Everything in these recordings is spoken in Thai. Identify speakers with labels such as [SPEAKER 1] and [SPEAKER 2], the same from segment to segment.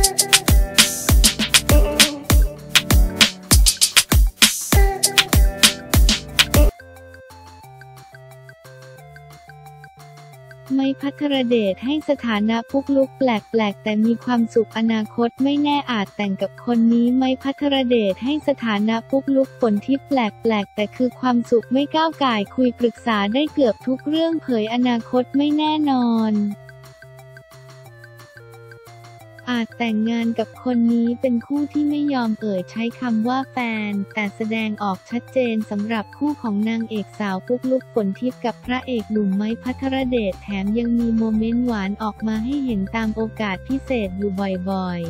[SPEAKER 1] ไม้ภัทรเดชให้สถานะปุ๊กลุกแปลกๆแต่มีความสุขอนาคตไม่แน่อาจแต่งกับคนนี้ไม้ภัทรเดชให้สถานะปุ๊กลุกฝนทิพย์แปลกๆแต่คือความสุขไม่ก้าวก่ายคุยปรึกษาได้เกือบทุกเรื่องเผยอนาคตไม่แน่นอนอาจแต่งงานกับคนนี้เป็นคู่ที่ไม่ยอมใช้คำว่าแฟนแต่แสดงออกชัดเจนสำหรับคู่ของนางเอกสาวปุ๊กลุกฝนทิพย์กับพระเอกหนุ่มไม้ภัทรเดชแถมยังมีโมเมนต์หวานออกมาให้เห็นตามโอกาสพิเศษอยู่บ่อยๆ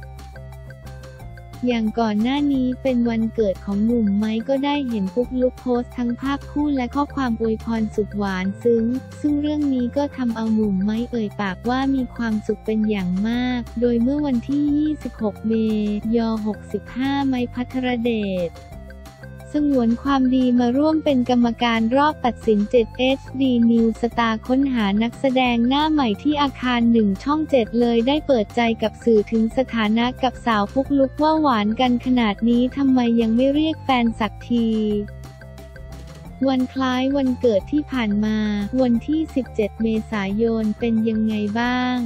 [SPEAKER 1] อย่างก่อนหน้านี้เป็นวันเกิดของหนุ่มไม้ก็ได้เห็นปุ๊กลุกโพสต์ทั้งภาพคู่และข้อความอวยพรสุดหวานซึ่งเรื่องนี้ก็ทำเอาหนุ่มไม้ปากว่ามีความสุขเป็นอย่างมากโดยเมื่อวันที่ 26 เมษายน 65 ไม้ภัทรเดชสงวนความดีมาร่วมเป็นกรรมการรอบตัดสิน 7 HD New Star ค้นหานักแสดงหน้าใหม่ที่อาคาร 1 ช่อง 7 เลยได้เปิดใจกับสื่อถึงสถานะกับสาวปุ๊กลุกว่าหวานกันขนาดนี้ทำไมยังไม่เรียกแฟนสักทีวันคล้ายวันเกิดที่ผ่านมาวันที่ 17 เมษายนเป็นยังไงบ้าง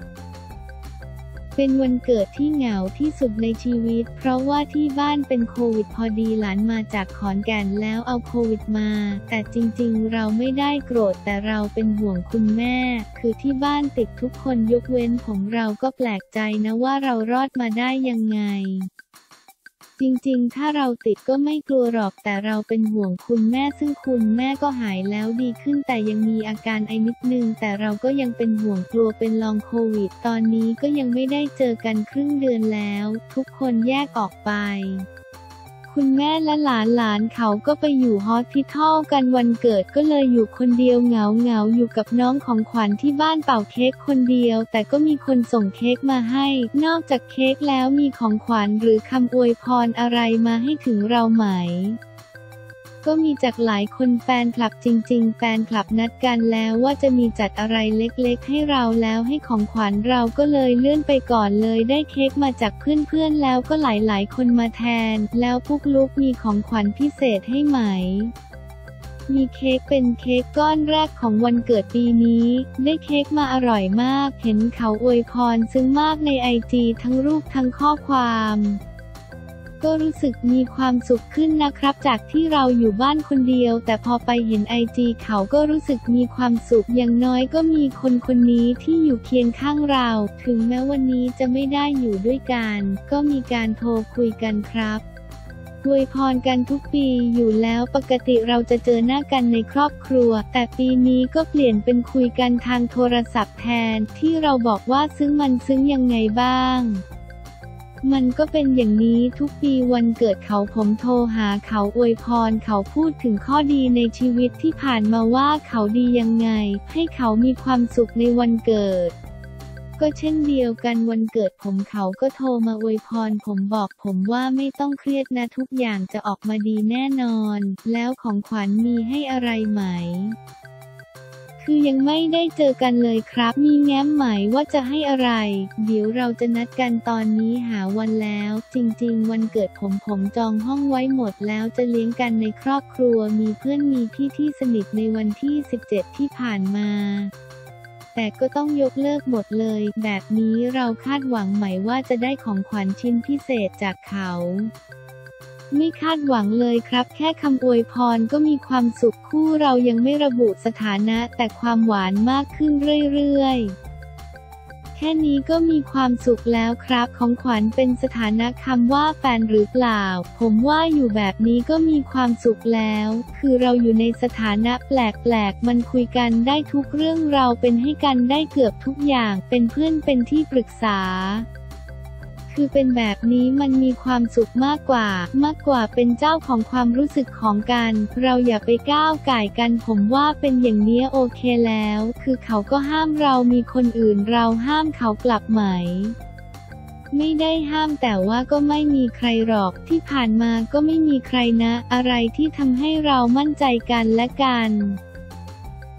[SPEAKER 1] เป็นวันเกิดที่เหงาที่สุดในชีวิตเพราะว่าที่บ้านเป็นโควิดพอดีหลานมาจากขอนแก่นแล้วเอาโควิดมาแต่จริงๆเราไม่ได้โกรธแต่เราเป็นห่วงคุณแม่คือที่บ้านติดทุกคนยกเว้นผมเราก็แปลกใจนะว่าเรารอดมาได้ยังไงจริงๆถ้าเราติดก็ไม่กลัวหรอกแต่เราเป็นห่วงคุณแม่ซึ่งคุณแม่ก็หายแล้วดีขึ้นแต่ยังมีอาการไอนิดนึงแต่เราก็ยังเป็นห่วงกลัวเป็นลองโควิดตอนนี้ก็ยังไม่ได้เจอกันครึ่งเดือนแล้วทุกคนแยกออกไปคุณแม่และหลานเขาก็ไปอยู่ฮอสพิทอลกันวันเกิดก็เลยอยู่คนเดียวเหงาอยู่กับน้องของขวัญที่บ้านเป่าเค้กคนเดียวแต่ก็มีคนส่งเค้กมาให้นอกจากเค้กแล้วมีของขวัญหรือคำอวยพรอะไรมาให้ถึงเราไหมก็มีจากหลายคนแฟนคลับจริงๆแฟนคลับนัดกันแล้วว่าจะมีจัดอะไรเล็กๆให้เราแล้วให้ของขวัญเราก็เลยเลื่อนไปก่อนเลยได้เค้กมาจากเพื่อนๆแล้วก็หลายๆคนมาแทนแล้วปุ๊กลุกมีของขวัญพิเศษให้ไหมมีเค้กเป็นเค้กก้อนแรกของวันเกิดปีนี้ได้เค้กมาอร่อยมากเห็นเขาอวยพรซึ้งมากในIGทั้งรูปทั้งข้อความก็รู้สึกมีความสุขขึ้นนะครับจากที่เราอยู่บ้านคนเดียวแต่พอไปเห็นIGเขาก็รู้สึกมีความสุขอย่างน้อยก็มีคนนี้ที่อยู่เคียงข้างเราถึงแม้วันนี้จะไม่ได้อยู่ด้วยกันก็มีการโทรคุยกันครับอวยพรกันทุกปีอยู่แล้วปกติเราจะเจอหน้ากันในครอบครัวแต่ปีนี้ก็เปลี่ยนเป็นคุยกันทางโทรศัพท์แทนที่เราบอกว่าซึ้งยังไงบ้างมันก็เป็นอย่างนี้ทุกปีวันเกิดเขาผมโทรหาเขาอวยพรเขาพูดถึงข้อดีในชีวิตที่ผ่านมาว่าเขาดียังไงให้เขามีความสุขในวันเกิดก็เช่นเดียวกันวันเกิดผมเขาก็โทรมาอวยพรผมบอกผมว่าไม่ต้องเครียดนะทุกอย่างจะออกมาดีแน่นอนแล้วของขวัญมีให้อะไรไหมคือยังไม่ได้เจอกันเลยครับมีแง้มไหมว่าจะให้อะไรเดี๋ยวเราจะนัดกันตอนนี้หาวันแล้วจริงๆวันเกิดผมจองห้องไว้หมดแล้วจะเลี้ยงกันในครอบครัวมีเพื่อนมีพี่ที่สนิทในวันที่ 17 ที่ผ่านมาแต่ก็ต้องยกเลิกหมดเลยแบบนี้เราคาดหวังไหมว่าจะได้ของขวัญชิ้นพิเศษจากเขาไม่คาดหวังเลยครับแค่คำอวยพรก็มีความสุขคู่เรายังไม่ระบุสถานะแต่ความหวานมากขึ้นเรื่อยๆแค่นี้ก็มีความสุขแล้วครับของขวัญเป็นสถานะคำว่าแฟนหรือเปล่าผมว่าอยู่แบบนี้ก็มีความสุขแล้วคือเราอยู่ในสถานะแปลกๆมันคุยกันได้ทุกเรื่องเราเป็นให้กันได้เกือบทุกอย่างเป็นเพื่อนเป็นที่ปรึกษาคือเป็นแบบนี้มันมีความสุขมากกว่าเป็นเจ้าของความรู้สึกของกันเราอย่าไปก้าวก่ายกันผมว่าเป็นอย่างนี้โอเคแล้วคือเขาก็ห้ามเรามีคนอื่นเราห้ามเขากลับไหมไม่ได้ห้ามแต่ว่าก็ไม่มีใครหรอกที่ผ่านมาก็ไม่มีใครนะอะไรที่ทำให้เรามั่นใจกันและกัน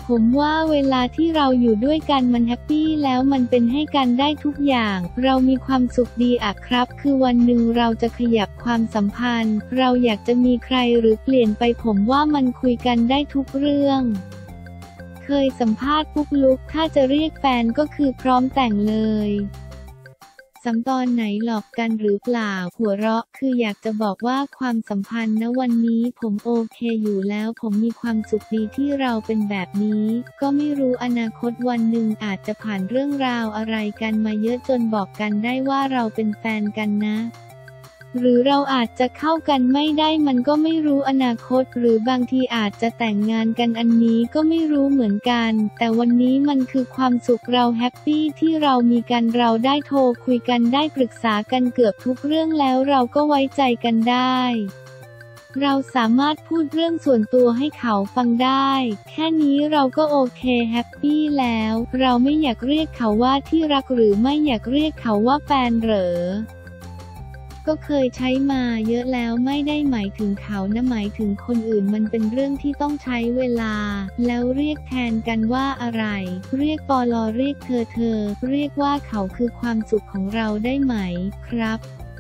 [SPEAKER 1] ผมว่าเวลาที่เราอยู่ด้วยกันมันแฮปปี้แล้วมันเป็นให้กันได้ทุกอย่างเรามีความสุขดีอะครับคือวันหนึ่งเราจะขยับความสัมพันธ์เราอยากจะมีใครหรือเปลี่ยนไปผมว่ามันคุยกันได้ทุกเรื่องเคยสัมภาษณ์ปุ๊กลุกถ้าจะเรียกแฟนก็คือพร้อมแต่งเลยตอนไหนหลอกกันหรือเปล่าหัวเราะคืออยากจะบอกว่าความสัมพันธ์ณวันนี้ผมโอเคอยู่แล้วผมมีความสุขดีที่เราเป็นแบบนี้ก็ไม่รู้อนาคตวันหนึ่งอาจจะผ่านเรื่องราวอะไรกันมาเยอะจนบอกกันได้ว่าเราเป็นแฟนกันนะหรือเราอาจจะเข้ากันไม่ได้มันก็ไม่รู้อนาคตหรือบางทีอาจจะแต่งงานกันอันนี้ก็ไม่รู้เหมือนกันแต่วันนี้มันคือความสุขเราแฮปปี้ที่เรามีกันเราได้โทรคุยกันได้ปรึกษากันเกือบทุกเรื่องแล้วเราก็ไว้ใจกันได้เราสามารถพูดเรื่องส่วนตัวให้เขาฟังได้แค่นี้เราก็โอเคแฮปปี้แล้วเราไม่อยากเรียกเขาว่าที่รักหรือไม่อยากเรียกเขาว่าแฟนเหรอก็เคยใช้มาเยอะแล้วไม่ได้หมายถึงเขานะหมายถึงคนอื่นมันเป็นเรื่องที่ต้องใช้เวลาแล้วเรียกแทนกันว่าอะไรเรียกปลเรียกเธอเรียกว่าเขาคือความสุขของเราได้ไหมครับ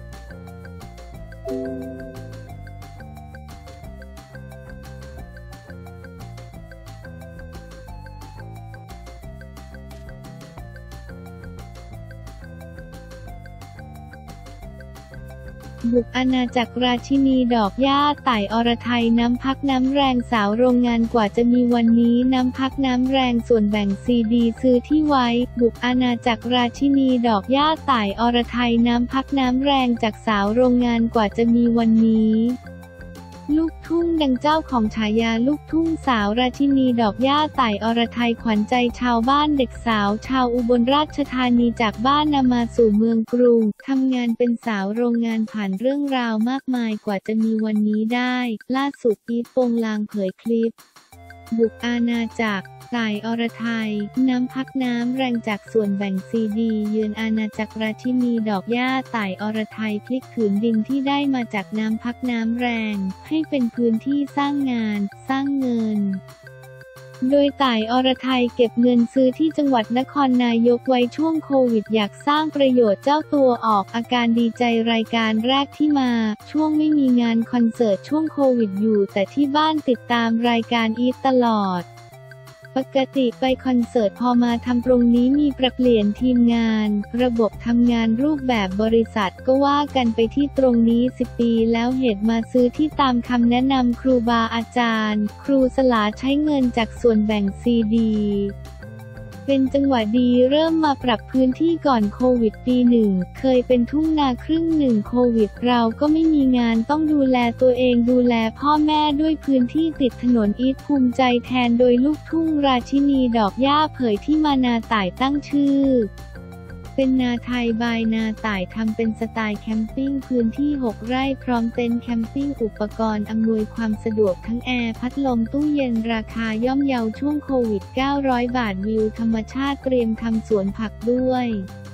[SPEAKER 1] บุกอาณาจักรราชินีดอกหญ้าต่ายอรไทยน้ำพักน้ำแรงสาวโรงงานกว่าจะมีวันนี้น้ำพักน้ำแรงส่วนแบ่งซีดีซื้อที่ไว้บุกอาณาจักรราชินีดอกหญ้าต่ายอรไทยน้ำพักน้ำแรงจากสาวโรงงานกว่าจะมีวันนี้ลูกทุ่งดังเจ้าของฉายาลูกทุ่งสาวราชินีดอกหญ้าต่ายอรไทยขวัญใจชาวบ้านเด็กสาวชาวอุบลราชธานีจากบ้านนามาสู่เมืองกรุงทำงานเป็นสาวโรงงานผ่านเรื่องราวมากมายกว่าจะมีวันนี้ได้ล่าสุดอีฟโปงลางเผยคลิปบุกอาณาจักรต่ายอรไทยน้ำพักน้ำแรงจากส่วนแบ่งซีดีเยือนอาณาจักรราชินีดอกหญ้าต่ายอรไทยพลิกผืนดินที่ได้มาจากน้ำพักน้ำแรงให้เป็นพื้นที่สร้างงานสร้างเงินโดยต่ายอรไทยเก็บเงินซื้อที่จังหวัดนครนายกไว้ช่วงโควิดอยากสร้างประโยชน์เจ้าตัวออกอาการดีใจรายการแรกที่มาช่วงไม่มีงานคอนเสิร์ตช่วงโควิดอยู่แต่ที่บ้านติดตามรายการอีทตลอดปกติไปคอนเสิร์ตพอมาทำตรงนี้มีปรับเปลี่ยนทีมงานระบบทำงานรูปแบบบริษัทก็ว่ากันไปที่ตรงนี้10 ปีแล้วเหตุมาซื้อที่ตามคำแนะนำครูบาอาจารย์ครูสลาใช้เงินจากส่วนแบ่งซีดีเป็นจังหวะดีเริ่มมาปรับพื้นที่ก่อนโควิดปีหนึ่งเคยเป็นทุ่งนาครึ่งหนึ่งโควิดเราก็ไม่มีงานต้องดูแลตัวเองดูแลพ่อแม่ด้วยพื้นที่ติดถนนอีทภูมิใจแทนโดยลูกทุ่งราชินีดอกหญ้าเผยที่มานาต่ายตั้งชื่อเป็นนาไทยบายนาต่ายทำเป็นสไตล์แคมปิ้งพื้นที่6 ไร่พร้อมเต็นท์แคมปิ้งอุปกรณ์อำนวยความสะดวกทั้งแอร์พัดลมตู้เย็นราคาย่อมเยาช่วงโควิด900 บาทวิวธรรมชาติเตรียมทำสวนผักด้วย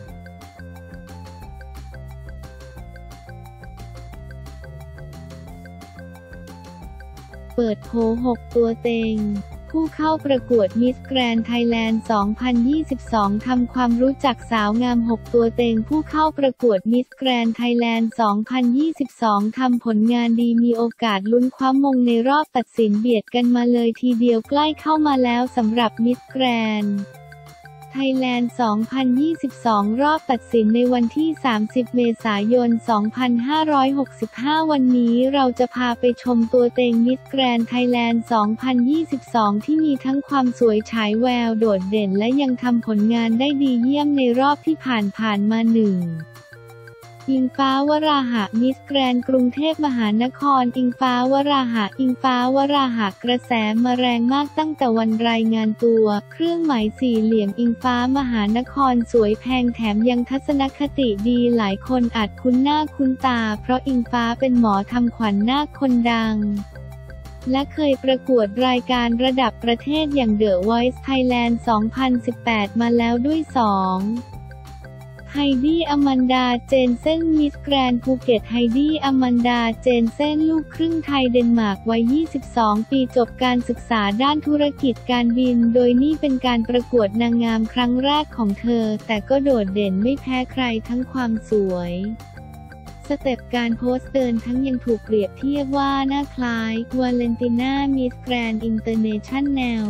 [SPEAKER 1] เปิดโผ6 ตัวเต็งผู้เข้าประกวดมิสแกรนด์ไทยแลนด์ 2022 ทำความรู้จักสาวงาม 6 ตัวเต็งผู้เข้าประกวดมิสแกรนด์ไทยแลนด์ 2022 ทำผลงานดีมีโอกาสลุ้นคว้ามงในรอบตัดสินเบียดกันมาเลยทีเดียวใกล้เข้ามาแล้วสำหรับมิสแกรนด์ไทยแลนด์ 2022 รอบตัดสินในวันที่ 30 เมษายน 2565 วันนี้เราจะพาไปชมตัวเต็งมิสแกรนด์ไทยแลนด์ 2022 ที่มีทั้งความสวยฉายแววโดดเด่นและยังทำผลงานได้ดีเยี่ยมในรอบที่ผ่านมาอิงฟ้าวราหะมิสแกรนด์กรุงเทพมหานครอิงฟ้าวราหะกระแสมาแรงมากตั้งแต่วันรายงานตัวเครื่องหมายสี่เหลี่ยมอิงฟ้ามหานครสวยแพงแถมยังทัศนคติดีหลายคนอาจคุ้นหน้าคุ้นตาเพราะอิงฟ้าเป็นหมอทำขวัญนาคคนดังและเคยประกวดรายการระดับประเทศอย่าง The Voice Thailand 2018 มาแล้วด้วย2 ไฮดี้อแมนดา เจนเซ่นมิสแกรนด์ภูเก็ตไฮดี้อแมนดา เจนเซ่นลูกครึ่งไทยเดนมาร์กวัย 22 ปีจบการศึกษาด้านธุรกิจการบินโดยนี่เป็นการประกวดนางงามครั้งแรกของเธอแต่ก็โดดเด่นไม่แพ้ใครทั้งความสวยสเต็ปการโพสต์เดินทั้งยังถูกเปรียบเทียบว่าหน้าคล้ายวาเลนติน่ามิสแกรนด์อินเตอร์เนชั่นแนล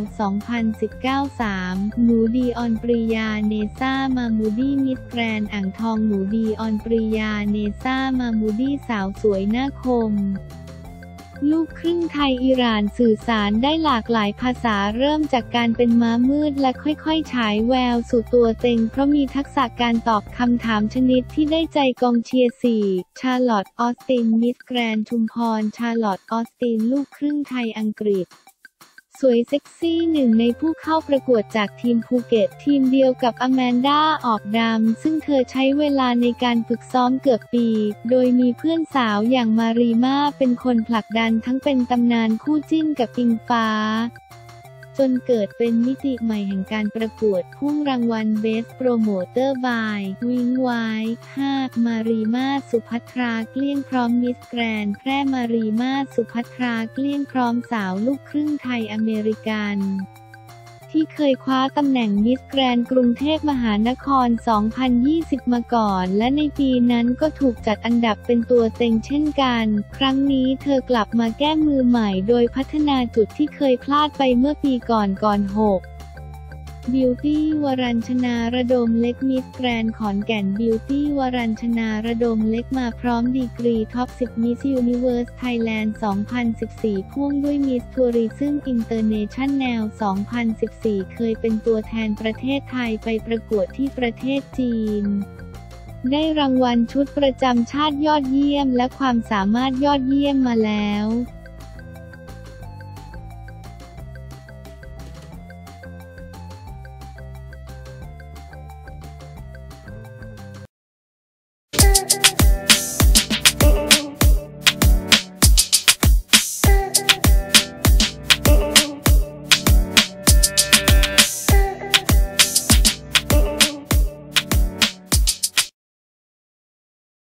[SPEAKER 1] 2019 3 หนูดีออนปริยาเนซ่ามามูดี้มิสแกรนด์อ่างทองหนูดีออนปริยาเนซ่ามามูดี้สาวสวยหน้าคมลูกครึ่งไทยอิหร่านสื่อสารได้หลากหลายภาษาเริ่มจากการเป็นม้ามืดและค่อยๆฉายแววสู่ตัวเต็งเพราะมีทักษะการตอบคำถามชนิดที่ได้ใจกองเชียร์ 4 ชาร์ลอตต์ ออสติน มิสแกรนด์ชุมพร ชาร์ลอตต์ ออสติน ลูกครึ่งไทยอังกฤษสวยเซ็กซี่หนึ่งในผู้เข้าประกวดจากทีมภูเก็ตทีมเดียวกับอแมนดา ออกดำซึ่งเธอใช้เวลาในการฝึกซ้อมเกือบปีโดยมีเพื่อนสาวอย่างมารีมาเป็นคนผลักดันทั้งเป็นตำนานคู่จิ้นกับอิงฟ้าจนเกิดเป็นมิติใหม่แห่งการประกวดพุ่งรางวัล Best Promoter by วิงไวท์ 5 มารีมาสุภัทราเกลี้ยงพร้อมมิสแกรนด์แพร่มารีมาสุภัทราเกลี้ยงพร้อมสาวลูกครึ่งไทยอเมริกันที่เคยคว้าตำแหน่งมิสแกรนด์กรุงเทพมหานคร 2020 มาก่อนและในปีนั้นก็ถูกจัดอันดับเป็นตัวเต็งเช่นกันครั้งนี้เธอกลับมาแก้มือใหม่โดยพัฒนาจุดที่เคยพลาดไปเมื่อปีก่อน6บิวตี้วรัญชนาระดมเล็กมิสแกรนด์ขอนแก่นบิวตี้วรัญชนาระดมเล็กมาพร้อมดีกรีท็อป 10 มิสยูนิเวิร์สไทยแลนด์ 2014 พ่วงด้วยมิสทัวริซึมอินเตอร์เนชั่นแนล 2014 เคยเป็นตัวแทนประเทศไทยไปประกวดที่ประเทศจีนได้รางวัลชุดประจำชาติยอดเยี่ยมและความสามารถยอดเยี่ยมมาแล้ว